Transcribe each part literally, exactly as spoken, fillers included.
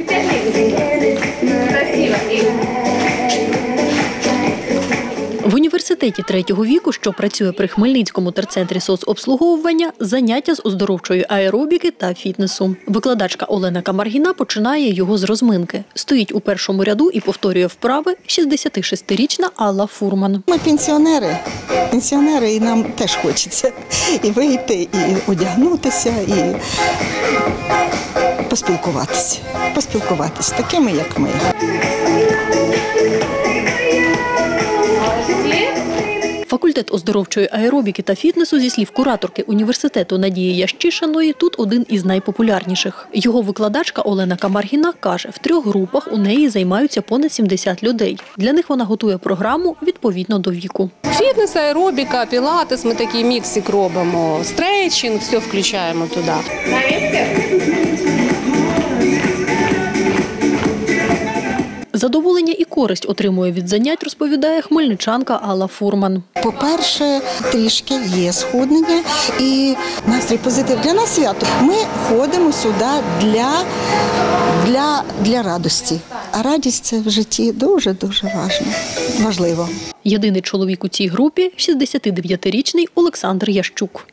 В університеті третього віку, що працює при Хмельницькому терцентрі соцобслуговування, заняття з оздоровчої аеробіки та фітнесу. Викладачка Олена Камаргіна починає його з розминки. Стоїть у першому ряду і повторює вправи шістдесятишестирічна Алла Фурман. Ми пенсіонери, пенсіонери, і нам теж хочеться і вийти, і одягнутися, і поспілкуватися. Поспілкуватися з такими, як ми. Факультет оздоровчої аеробіки та фітнесу, зі слів кураторки університету Надії Ящишиної, тут один із найпопулярніших. Його викладачка Олена Камаргіна каже, в трьох групах у неї займаються понад сімдесят людей. Для них вона готує програму відповідно до віку. Фітнес, аеробіка, пілатес, ми такий міксик робимо, стрейчинг, все включаємо туди. На місці? Задоволення і користь отримує від занять, розповідає хмельничанка Алла Фурман. По-перше, трішки є схуднення і настрій позитив. Для нас свято. Ми ходимо сюди для, для, для радості. А радість – це в житті дуже-дуже важливо. Єдиний чоловік у цій групі – шістдесятидев'ятирічний Олександр Ящук.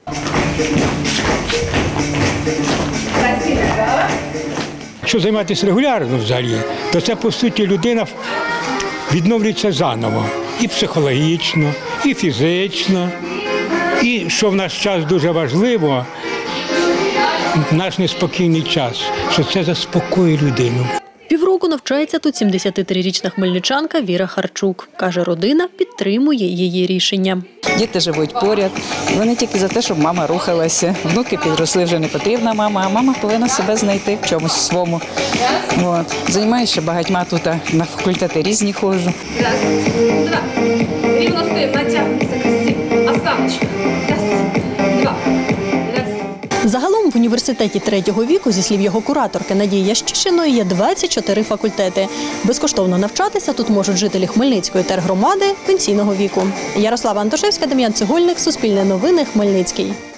Якщо займатися регулярно взагалі, то це, по суті, людина відновлюється заново. І психологічно, і фізично. І, що в наш час дуже важливо, наш неспокійний час, що це заспокоює людину. Півроку навчається тут сімдесятитрирічна хмельничанка Віра Харчук. Каже, родина підтримує її рішення. Діти живуть поряд, вони тільки за те, щоб мама рухалася. Внуки підросли, вже не потрібна мама, а мама повинна себе знайти в чомусь своєму. От. Займаюся багатьма тут, на факультети різні ходжу. Раз, два. Рівно стоїмо, натягнемося, красиво. Осаночка. Раз, два. Загалом в університеті третього віку, зі слів його кураторки Надії Ящишиної, є двадцять чотири факультети. Безкоштовно навчатися тут можуть жителі Хмельницької тергромади пенсійного віку. Ярослава Антошевська, Дем'ян Цегольник, Суспільне новини, Хмельницький.